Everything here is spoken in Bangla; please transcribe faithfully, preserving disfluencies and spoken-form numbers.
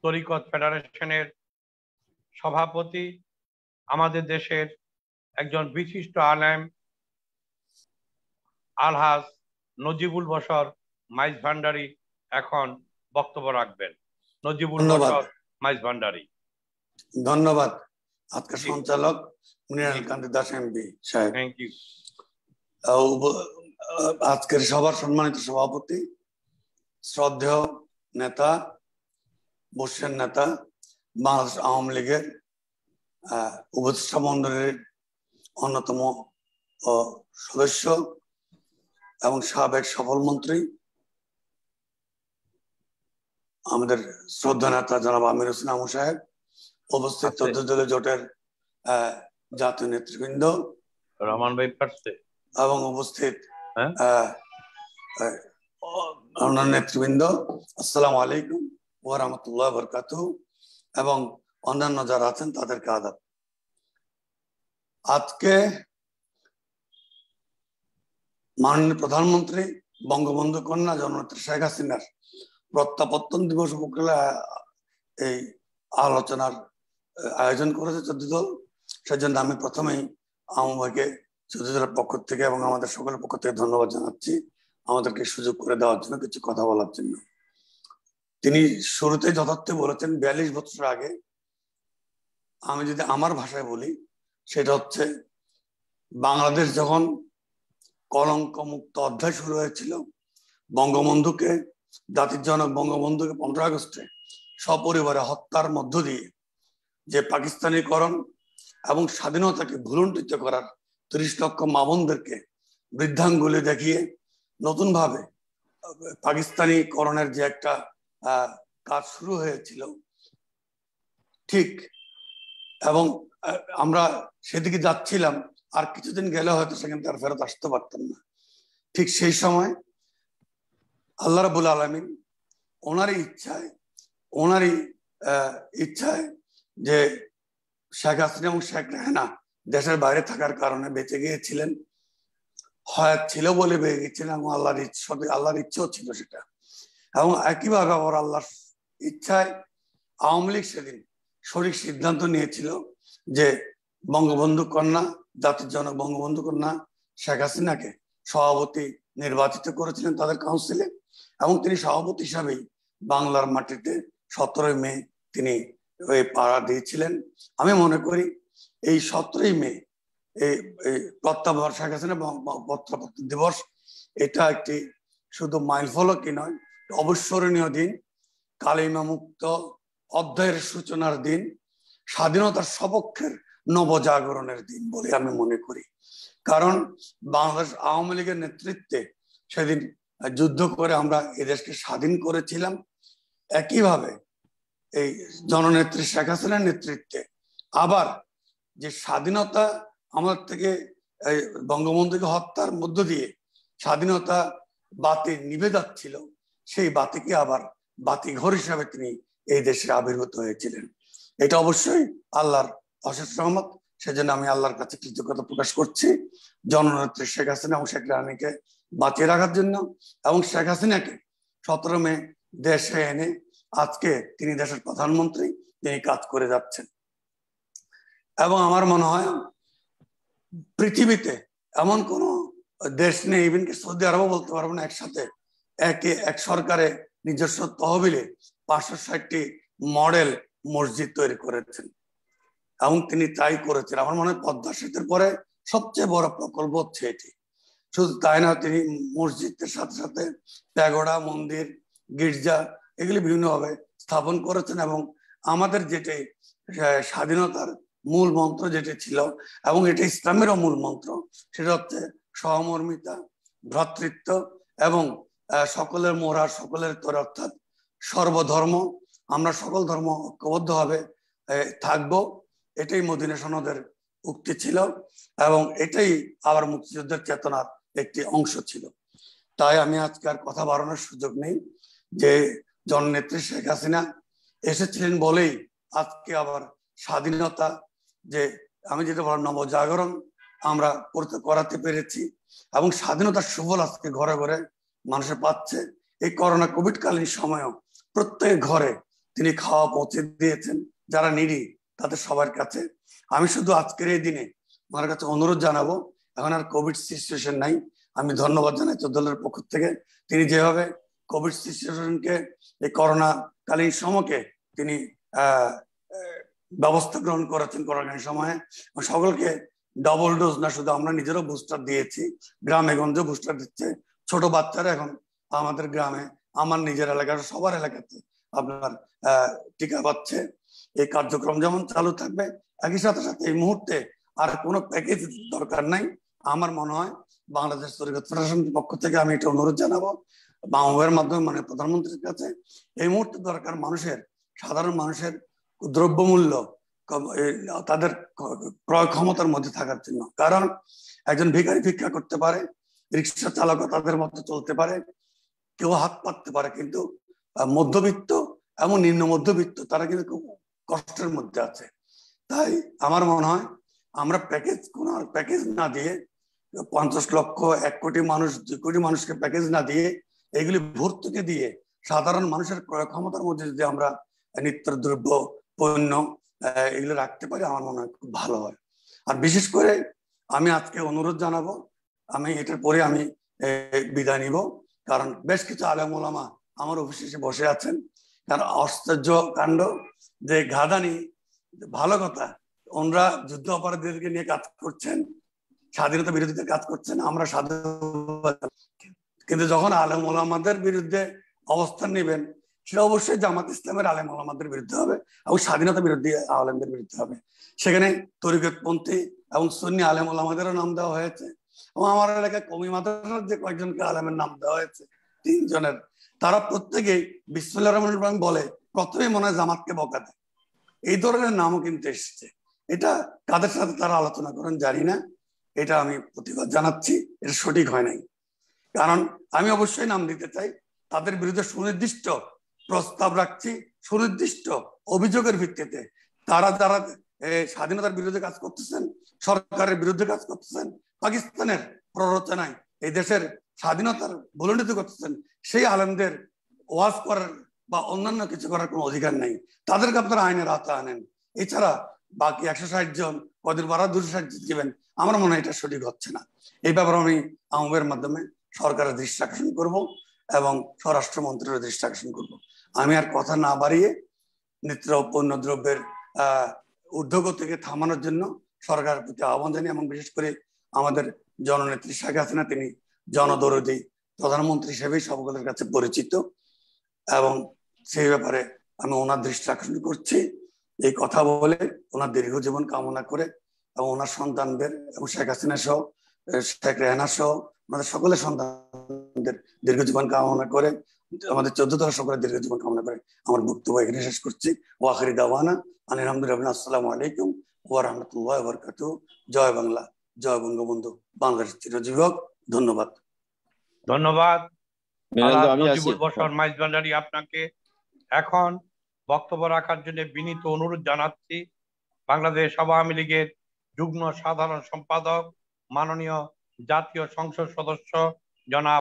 তরিকত ফেডারেশনের সভাপতি, আমাদের দেশের একজন বিশিষ্ট আলেম আলহাজ নজিবুল বশর মাইজ ভান্ডারী এখন বক্তব্য রাখবেন। নজিবুল বশর মাইজ ভান্ডারী। ধন্যবাদ আজকের সঞ্চালক মনির কান্তি দাস এমপি সাহেব। Thank you. আজকের সভার সম্মানিত সভাপতি, শ্রদ্ধেয় নেতা, বর্ষের নেতা, বাংলাদেশ আওয়ামী লীগের উপদেষ্টা মন্ডলীর অন্যতম সদস্য এবং সাবেক সফল মন্ত্রী আমাদের শ্রদ্ধা নেতা জনাব আমির হোসেন আমু সাহেব, উপস্থিত চোদ্দ দলীয় জোটের জাতীয় নেতৃবৃন্দ রহমান ভাই পারছে এবং উপস্থিত অন্যান্য নেতৃবৃন্দ, আসসালামু আলাইকুম ওয়া রাহমাতুল্লাহি ওয়া বারাকাতুহু এবং অন্যান্য যারা আছেন তাদেরকে আদাব। আজকে মাননীয় প্রধানমন্ত্রী বঙ্গবন্ধু কন্যা জননেত্রী শেখ হাসিনার প্রত্যাবর্তন দিবস উপলক্ষে এই আলোচনার আয়োজন করেছে চোদ্দ দল। সেজন্য আমি প্রথমেই আওয়ামী ভাইকে চোদ্দ দলের পক্ষ থেকে এবং আমাদের সকলের পক্ষ থেকে ধন্যবাদ জানাচ্ছি আমাদেরকে সুযোগ করে দেওয়ার জন্য, কিছু কথা বলার জন্য। তিনি শুরুতে যথার্থ বলেছেন বিয়াল্লিশ বছর আগে, আমি যদি আমার ভাষায় বলি সেটা হচ্ছে বাংলাদেশ যখন কলঙ্ক মুক্ত অধ্যায় শুরু হয়েছিল, বঙ্গবন্ধুকে জাতির জনক বঙ্গবন্ধুকে পনেরো আগস্টে সপরিবারে হত্যার মধ্য দিয়ে যে পাকিস্তানিকরণ এবং স্বাধীনতাকে ভুলুণ্ঠিত করার ত্রিশ লক্ষ মা বোনদেরকে বৃদ্ধাঙ্গুলি দেখিয়ে নতুন ভাবে পাকিস্তানিকরণের যে একটা আহ কাজ শুরু হয়েছিল, ঠিক এবং আমরা সেদিকে যাচ্ছিলাম, আর কিছুদিন গেলে হয়তো সেখান থেকে আর ফেরত আসতে পারতাম না। ঠিক সেই সময় আল্লাহ রাব্বুল আলামিন ওনারই ইচ্ছায় ওনারই আহ ইচ্ছায় যে শেখ হাসিনা এবং শেখ রেহানা দেশের বাইরে থাকার কারণে বেঁচে গিয়েছিলেন, হয়াত ছিল বলে বেঁচে গিয়েছিলেন এবং আল্লাহর ইচ্ছা আল্লাহর ইচ্ছেও ছিল সেটা। এবং একইভাবে আবার আল্লাহর ইচ্ছায় আওয়ামী লীগ সেদিন সঠিক সিদ্ধান্ত নিয়েছিল যে বঙ্গবন্ধু কন্যা জাতির জনক বঙ্গবন্ধু কন্যা শেখ হাসিনাকে সভাপতি নির্বাচিত করেছিলেন তাদের কাউন্সিলে, এবং তিনি সভাপতি হিসাবেই বাংলার মাটিতে সতেরোই মে তিনি পাড়া দিয়েছিলেন। আমি মনে করি এই সতেরোই মে এই প্রত্যাবর্তন শেখ হাসিনা প্রত্যাবর্তন দিবস এটা একটি শুধু মাইল ফলকই নয়, অবিস্মরণীয় দিন, কালিমা মুক্ত অধ্যায়ের সূচনার দিন, স্বাধীনতার সপক্ষের নবজাগরণের দিন বলে আমি মনে করি। কারণ বাংলাদেশ আওয়ামী লীগের নেতৃত্বে সেদিন যুদ্ধ করে আমরা এদেশকে স্বাধীন করেছিলাম। একইভাবে এই জননেত্রী শেখ হাসিনার নেতৃত্বে আবার যে স্বাধীনতা আমাদের থেকে বঙ্গবন্ধুকে হত্যার মধ্য দিয়ে স্বাধীনতা বাতি নিভে যাচ্ছিল, সেই বাতিকে আবার বাতি ঘর হিসাবে তিনি এই দেশে আবির্ভূত হয়েছিলেন। এটা অবশ্যই আল্লাহর অশেষ রহমত। সেজন্য আমি আল্লাহর কাছে কৃতজ্ঞতা প্রকাশ করছি জননেত্রী শেখ হাসিনা এবং শেখ রানীকে বাঁচিয়ে রাখার জন্য, এবং শেখ হাসিনাকে সতেরো মে দেশে এনে আজকে তিনি দেশের প্রধানমন্ত্রী, তিনি কাজ করে যাচ্ছেন। এবং আমার মনে হয় পৃথিবীতে এমন কোন দেশ নেই, ইভেন কি সৌদি আরবও বলতে পারবো না, একসাথে একে এক সরকারে নিজস্ব তহবিলে পাঁচশো ষাটটি মডেল মসজিদ তৈরি করেছেন এবং তিনি তাই করেছেন। আমার মনে হয় পদ্মা সেতুর পরে সবচেয়ে বড় প্রকল্প হচ্ছে এটি। শুধু তাই না, তিনি মসজিদের সাথে সাথে প্যাগোডা, মন্দির, গির্জা এগুলি বিভিন্নভাবে স্থাপন করেছেন। এবং আমাদের যেটি স্বাধীনতার মূল মন্ত্র যেটি ছিল, এবং এটি ইসলামেরও মূল মন্ত্র, সেটা হচ্ছে সহমর্মিতা, ভ্রাতৃত্ব এবং সকলের মোরার সকলের তরে, অর্থাৎ সর্বধর্ম আমরা সকল ধর্ম ঐক্যবদ্ধ ভাবে থাকবো, এটাই মদিনা সনদের উক্তি ছিল এবং এটাই আবার মুক্তিযুদ্ধের চেতনার একটি অংশ ছিল। তাই আমি আজকে আর কথা বাড়ানোর সুযোগ নেই, যে জননেত্রী শেখ হাসিনা এসেছিলেন বলেই আজকে আবার স্বাধীনতা, যে আমি যেটা বললাম নবজাগরণ আমরা করতে করাতে পেরেছি, এবং স্বাধীনতার সুফল আজকে ঘরে ঘরে মানুষে পাচ্ছে। এই করোনা কোভিড কালীন সময়ও প্রত্যেক ঘরে তিনি খাওয়া পৌঁছে দিয়েছেন যারা নিডি তাদের সবার কাছে। আমি শুধু আজকের এই দিনে ওনার কাছে অনুরোধ জানাবো, এখন আর কোভিড সিচুয়েশন নাই, আমি ধন্যবাদ জানাই চোদ্দ দলের পক্ষ থেকে তিনি যেভাবে কোভিড সিচুয়েশনকে এই করোনা কালীন সময়কে তিনি আহ ব্যবস্থা গ্রহণ করেছেন করোনাকালীন সময়ে। সকলকে ডবল ডোজ না, শুধু আমরা নিজেরও বুস্টার দিয়েছি, গ্রামে গঞ্জে বুস্টার দিচ্ছে ছোট বাচ্চারা এখন আমাদের গ্রামে, আমার নিজের এলাকার সবার এলাকাতে আপনার আহ টিকা পাচ্ছে। এই কার্যক্রম যেমন চালু থাকবে, একই সাথে সাথে এই মুহূর্তে আর কোনো প্যাকেজ দরকার নাই। আমার মনে হয় বাংলাদেশ তরিকত ফেডারেশনের পক্ষ থেকে আমি এটা অনুরোধ জানাবো বাংলার মাধ্যমে, মানে প্রধানমন্ত্রীর কাছে, এই মুহূর্তে দরকার মানুষের, সাধারণ মানুষের দ্রব্যমূল্য তাদের ক্রয় ক্ষমতার মধ্যে থাকার জন্য। কারণ একজন ভিখারি ভিক্ষা করতে পারে, রিক্সা চালক তাদের মধ্যে চলতে পারে, কেউ হাত পাততে পারে, কিন্তু মধ্যবিত্ত এবং নিম্ন মধ্যবিত্ত তারা কিন্তু খুব কষ্টের মধ্যে আছে। তাই আমার মনে হয় আমরা প্যাকেজ কোন প্যাকেজ না দিয়ে, পঞ্চাশ লক্ষ এক কোটি মানুষ দুই কোটি মানুষকে প্যাকেজ না দিয়ে, এগুলি ভর্তুকি দিয়ে সাধারণ মানুষের ক্রয় ক্ষমতার মধ্যে যদি আমরা নিত্য দ্রব্য পণ্য এগুলো রাখতে পারি, আমার মনে হয় খুব ভালো হয়। আর বিশেষ করে আমি আজকে অনুরোধ জানাবো, আমি এটার পরে আমি বিদায় নিব, কারণ বেশ কিছু আলেম ওলামা আমার অফিসে এসে বসে আছেন। কারণ আশ্চর্য কাণ্ড যে ঘাদানি, ভালো কথা, ওনারা যুদ্ধ অপরাধীদেরকে নিয়ে কাজ করছেন, স্বাধীনতা বিরোধীদের কাজ করছেন, আমরা স্বাধীনতা, কিন্তু যখন আলেম ওলামাদের বিরুদ্ধে অবস্থান নেবেন সেটা অবশ্যই জামাত ইসলামের আলেম ওলামাদের বিরুদ্ধে হবে এবং স্বাধীনতা বিরোধী আলেমদের বিরুদ্ধে হবে। সেখানে তরিকতপন্থী এবং সুন্নি আলেম ওলামাদেরও নাম দেওয়া হয়েছে এবং আমার এলাকায় কওমি মাদ্রাসার যে কয়েকজনকে আলেমের নাম দেওয়া হয়েছে তিনজনের, তারা প্রত্যেকেই বিসমিল্লাহির রহমানির রহিম বলে প্রথমে মনে হয় জামাতকে বকা দেয়। এই ধরনের নামও কিন্তু এসেছে। এটা কাদের সাথে তারা আলোচনা করেন জানি না, এটা আমি প্রতিবাদ জানাচ্ছি, এটা সঠিক হয় নাই। কারণ আমি অবশ্যই নাম দিতে চাই, তাদের বিরুদ্ধে সুনির্দিষ্ট প্রস্তাব রাখছি, সুনির্দিষ্ট অভিযোগের ভিত্তিতে তারা যারা স্বাধীনতার বিরুদ্ধে কাজ করতেছেন, সরকারের বিরুদ্ধে কাজ করতেছেন, পাকিস্তানের প্ররোচনায় এই দেশের স্বাধীনতার ভুলণ্ডিত করতেছেন, সেই আলেমদের ওয়াজ করার বা অন্যান্য কিছু করার কোনো অধিকার নেই। তাদেরকে আপনারা আইনের আওতায় আনেন। এছাড়া বাকি একশো ষাট জন কদিন বারা দুশো ষাট দিবেন, আমার মনে হয় এটা সঠিক হচ্ছে না। এই ব্যাপারে আমি আহ্বানের মাধ্যমে সরকারের দৃষ্টি আকর্ষণ করবো এবং স্বরাষ্ট্রমন্ত্রীর দৃষ্টি আকর্ষণ করবো। আমি আর কথা না বাড়িয়ে নিত্য পণ্য দ্রব্যের আহ ঊর্ধ্বগতিকে থামানোর জন্য সরকারের প্রতি আহ্বান জানি, এবং বিশেষ করে আমাদের জননেত্রী শেখ হাসিনা, তিনি জনদরদী প্রধানমন্ত্রী হিসেবেই সকলের কাছে পরিচিত, এবং সেই ব্যাপারে আমি ওনার দৃষ্টি আকর্ষণ করছি। এই কথা বলে ওনার দীর্ঘ জীবন কামনা করে এবং ওনার সন্তানদের এবং শেখ হাসিনা সহ শেখ রেহানা সহ আমাদের সকলের সন্তানদের দীর্ঘ জীবন কামনা করে, আমাদের চোদ্দ দল সকলের দীর্ঘ জীবন কামনা করে আমার বক্তব্য এখানে শেষ করছি। ওয়া আখিরি দাওয়ানা আলহামদুলিল্লাহ, আসসালামু আলাইকুম ওয়া রাহমাতুল্লাহি ওয়া বারাকাতুহু। জয় বাংলা, জয় বঙ্গবন্ধু, বাংলাদেশ চিরজীবী হোক। ধন্যবাদ। ধন্যবাদ নজিবুল বশর মাইজ ভান্ডারী, আপনাকে এখন বক্তব্য রাখার জন্য বিনীত অনুরোধ জানাচ্ছি বাংলাদেশ আওয়ামী লীগের যুগ্ম সাধারণ সম্পাদক, মাননীয় জাতীয় সংসদ সদস্য জনাব